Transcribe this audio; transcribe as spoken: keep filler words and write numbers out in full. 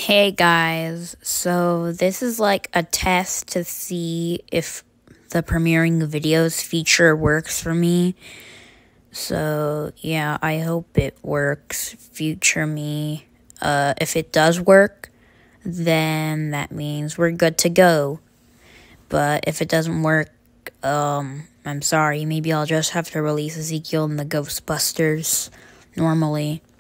Hey guys, so this is like a test to see if the premiering videos feature works for me. So yeah, I hope it works, future me. Uh, if it does work, then that means we're good to go. But if it doesn't work, um, I'm sorry, maybe I'll just have to release Ezekiel and the Ghostbusters normally.